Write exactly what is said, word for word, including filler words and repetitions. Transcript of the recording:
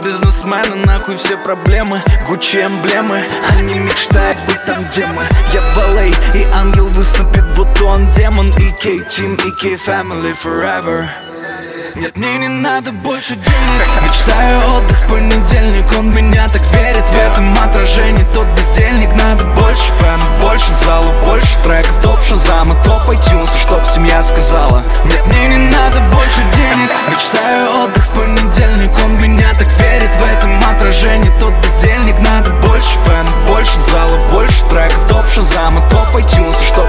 бизнесмены, нахуй все проблемы. Гуччи эмблемы, они мечтают быть там, где мы. Я в эл эй, и ангел выступит, будто он демон. И K-Team, и K-Family forever. Нет, мне не надо больше денег. Мечтаю отдых в понедельник. Он в меня так верит, в этом отражении тот бездельник. Надо больше фэнов, больше залов, больше треков. Топ Шазама, топ iTunes, чтоб семья сказала. Нет, мне не надо больше денег. Мечтаю отдых в понедельник. Он в меня так верит, в этом отражении тот бездельник. Надо больше фэнов, больше залов, больше треков. Топ Шазама, топ iTunes, чтоб